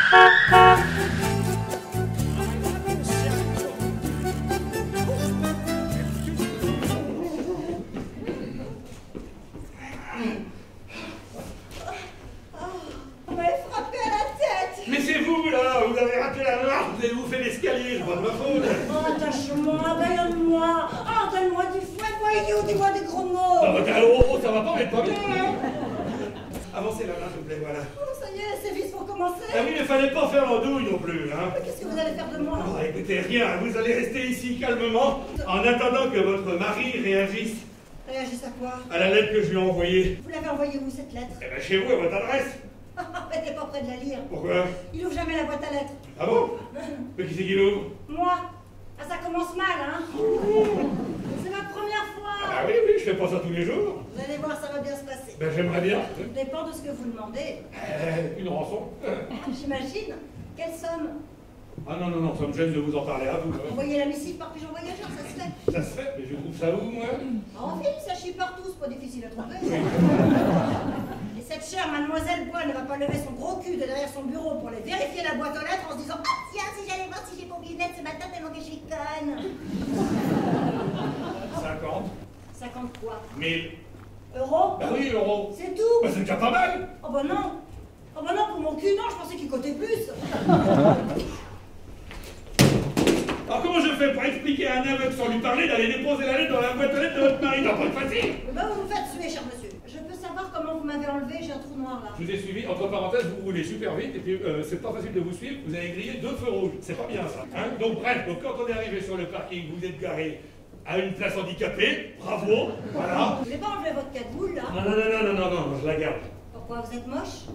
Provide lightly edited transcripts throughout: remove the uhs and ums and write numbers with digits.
l'escalier, c'est pas de ma faute. Oh, attache-moi, baillonne-moi. Oh, donne-moi du fouet, moi, idiot, dis-moi des gros mots. Ah, bah, oh, ça va pas, mais pas bien, là. Avancez la main, s'il vous plaît, voilà. Oh, ça y est, c'est vite pour commencer. Ah oui, mais fallait pas faire l'andouille non plus, hein. Mais qu'est-ce que vous allez faire de moi? Oh, écoutez, rien, vous allez rester ici calmement, en attendant que votre mari réagisse. Réagisse à quoi? À la lettre que je lui ai envoyée. Vous l'avez envoyée où, cette lettre? Eh ben, chez vous, à votre adresse. Mais t'es pas près de la lire. Pourquoi? Il ouvre jamais la boîte à lettres. Ah bon? Mais qui c'est qui l'ouvre? Moi. Ah, ça commence mal, hein? C'est ma première fois. Ah oui, je fais pas ça tous les jours. Vous allez voir, ça va bien se passer. Ben, j'aimerais bien. Tout dépend de ce que vous demandez. Une rançon. J'imagine. Quelle somme? Ah non, ça me gêne de vous en parler à vous. Envoyez la missive par pigeon voyageur, ça se fait. Ça se fait, mais je trouve ça où, moi? En ville, ça chie partout, c'est pas difficile à trouver. Et cette chère mademoiselle Bois ne va pas lever son gros cul de derrière son bureau pour aller vérifier la boîte aux lettres en se disant « Ah tiens, si j'allais voir si j'ai pas oublié une lettre ce matin tellement que je suis conne !» 50. 50 quoi? 1000. Euros? Bah oui, euros. C'est tout? Bah c'est déjà pas mal. Oh bah non! Oh bah non, pour mon cul, non, je pensais qu'il cotait plus. Alors comment je fais pour expliquer à un aveugle sans lui parler d'aller déposer la lettre dans la boîte aux lettres de votre mari? Ça va pas être facile. Bah vous me faites suer, cher monsieur. Je peux savoir comment vous m'avez enlevé, j'ai un trou noir là. Je vous ai suivi, entre parenthèses, vous roulez super vite et puis c'est pas facile de vous suivre, vous avez grillé 2 feux rouges. C'est pas bien ça. Hein, donc bref, quand on est arrivé sur le parking, vous êtes garé à une place handicapée, bravo, voilà. Vous voulez pas enlever votre cagoule là? Non, je la garde. Pourquoi vous êtes moche?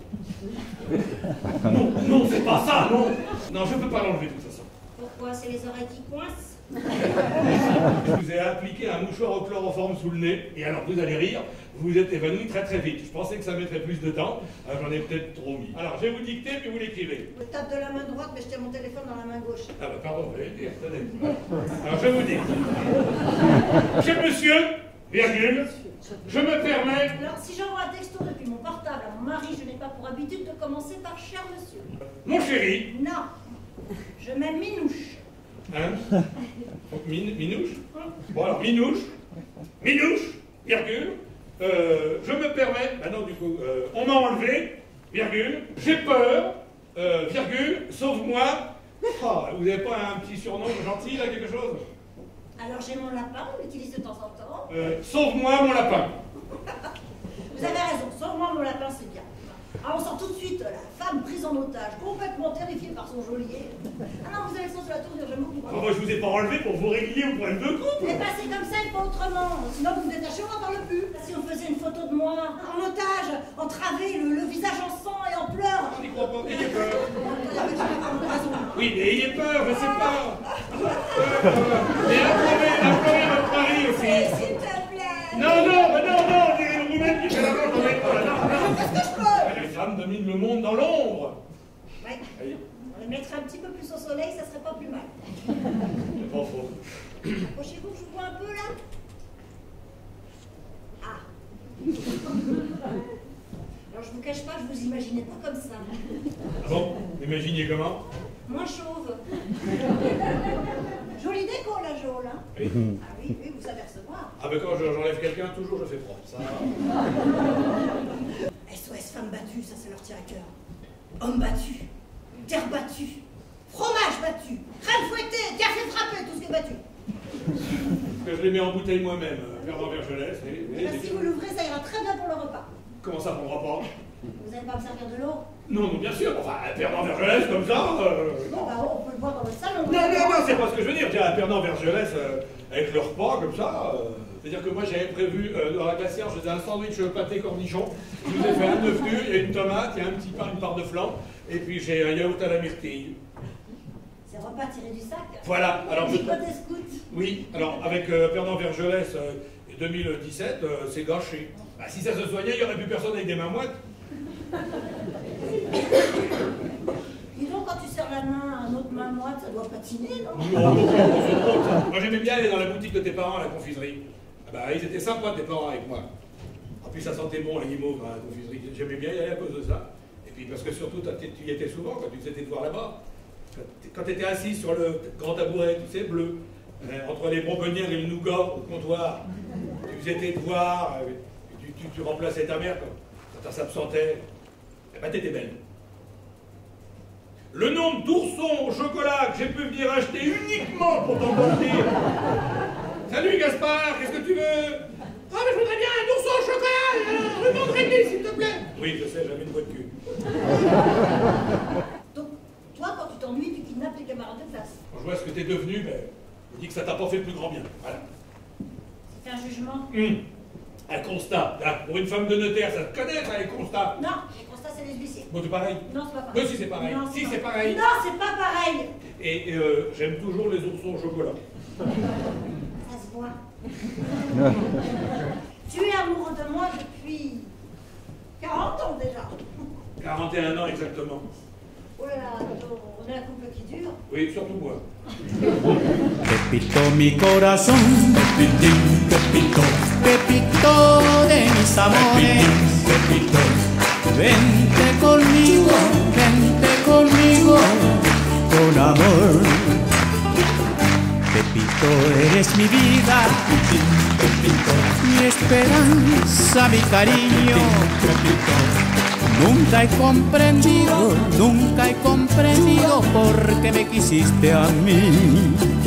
Non, c'est pas ça, non. Non, je peux pas l'enlever de toute façon. Pourquoi? C'est les oreilles qui coincent? Je vous ai appliqué un mouchoir au chloroforme sous le nez, et alors vous allez rire, vous vous êtes évanoui très vite. Je pensais que ça mettrait plus de temps, alors j'en ai peut-être trop mis. Alors je vais vous dicter, puis vous l'écrivez. Je tape de la main droite, mais je tiens mon téléphone dans la main gauche. Ah bah pardon, vous allez le dire, tenez. Alors je vous dis. Cher monsieur, virgule, je me permets... Alors si j'envoie un texto depuis mon portable à mon mari, je n'ai pas pour habitude de commencer par cher monsieur. Mon chéri. Non, je mets minouche. Hein? Minouche? Bon alors, minouche, virgule, je me permets, bah non du coup, on m'a enlevé, virgule, j'ai peur, virgule, sauve-moi. Oh, vous n'avez pas un petit surnom gentil là, quelque chose? Alors j'ai mon lapin, on l'utilise de temps en temps. Sauve-moi mon lapin. Vous avez raison, sauve-moi mon lapin, c'est bien. Alors on sent tout de suite la femme prise en otage, complètement terrifiée par son geôlier. Ah non, vous avez le sens de la tournure, j'aime beaucoup. Oh, moi je vous ai pas enlevé pour vous régler au problème de couple. Eh ben c'est comme ça et pas autrement. Sinon vous me détachez, on n'en parle plus. Si on faisait une photo de moi, en otage, entravé, le visage en sang et en pleurs. Je n'y crois pas, ayez peur. Oui, mais ayez peur, je sais pas. Et implorer votre mari aussi. S'il te plaît. Non, on dirait une roumaine qui fait la manche dans les toiles. Non. Qu'est-ce que je peux? Les femmes dominent le monde dans l'ombre. Ouais. On les mettrait un petit peu plus au soleil, ça serait pas plus mal. C'est pas faux. Approchez-vous, je vous vois un peu là. Ah. Alors je vous cache pas, je vous imaginais pas comme ça. Ah bon? Imaginez comment? Moins chauve. Jolie déco la jaune, hein? Oui. Ah oui, vous savez recevoir. Ah ben quand j'enlève quelqu'un, toujours je fais propre. Ça... SOS femmes battues, ça leur tient à cœur. Hommes battus, terre battue, fromage battu, crème fouettée, café frappé, tout ce qui est battu. Je les mets en bouteille moi-même, Perdant Vergelès. Si vous l'ouvrez, ça ira très bien pour le repas. Comment ça pour le repas? Vous n'allez pas me servir de l'eau? Non, bien sûr, enfin, Perdant Vergelès comme ça... Bon, bah on peut le boire dans le salon. Non, c'est pas ce que je veux dire. Tiens, Perdant Vergelès avec le repas comme ça... C'est-à-dire que moi j'avais prévu dans la glacière, je faisais un sandwich pâté cornichon, je vous ai fait un œuf dur, il y a une tomate, il y a un petit pain, une part de flan, et puis j'ai un yaourt à la myrtille. C'est repas tiré du sac. Voilà, alors Petit côté scout. Oui, alors avec Perdant Vergelès 2017, c'est gâché. Bah, si ça se soignait, il n'y aurait plus personne avec des mains moites. Dis donc, quand tu serres la main à un autre main moite, ça doit patiner, non? Non, c'est drôle ça. Moi j'aimais bien aller dans la boutique de tes parents à la confiserie. Ah bah, ils étaient sympas tes parents avec moi. En plus ça sentait bon la guimauve à la confiserie. J'aimais bien y aller à cause de ça. Et Puis parce que surtout, tu y étais souvent quand tu faisais tes devoirs là-bas. Quand tu étais assis sur le grand tabouret, tu sais, bleu, entre les bonbonnières et le nougat au comptoir, tu faisais tes devoirs, tu remplaçais ta mère quand elle s'absentait. Eh ben, t'étais belle. Le nombre d'oursons au chocolat que j'ai pu venir acheter uniquement pour t'emporter. Salut Gaspard, qu'est-ce que tu veux? Ah, mais je voudrais bien un ourson au chocolat, ruban de réglisse, s'il te plaît. Oui, je sais, j'avais une voix de cul. Donc, toi, quand tu t'ennuies, tu kidnappes tes camarades de classe. Quand je vois ce que t'es devenu, ben, je me dis que ça t'a pas fait le plus grand bien. Voilà. C'est un jugement. Un constat. Là, pour une femme de notaire, ça te connaît, ça, les constats. Non, les constats, c'est les huissiers. Bon, c'est pareil. Non, c'est pas pareil. Mais si, c'est pareil. Non, Si, c'est pareil. Non, c'est pas pareil. Et j'aime toujours les oursons au chocolat. Ça se voit. Tu es amoureux de moi depuis 40 ans déjà. 41 ans exactement. Oh là là, on est un couple qui dure. Oui, surtout moi. Pepito, mi corazón, Pepitín, Pepito, Pepito de mis amores, Pepito, vente conmigo, con amor. Pepito, eres mi vida, Pepito, mi esperanza, mi cariño. Nunca he comprendido por qué me quisiste a mí.